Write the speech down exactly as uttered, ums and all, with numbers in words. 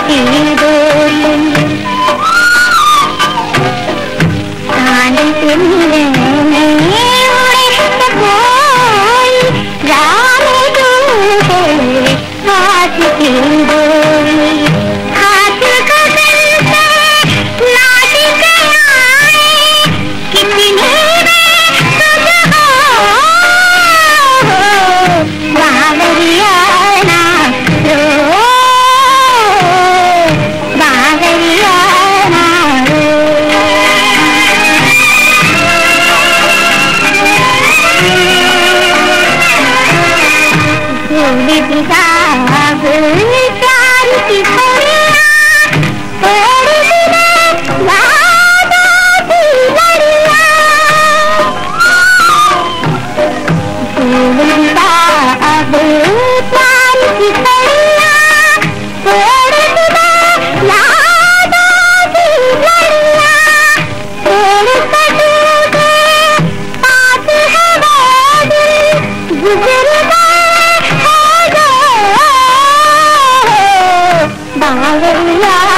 की डोली चांद से मिले उड़े तो कोई राम दूजे हाथ की डोली हाथ का दिल से नाच के आए कितनी किताब प्यार की पढ़िया पढ़ दिले यादों की लड़िया किताब प्यार की पढ़िया पढ़ दिले यादों की लड़िया तेरे कटूटे पास है वो दिल गुजर बावरिया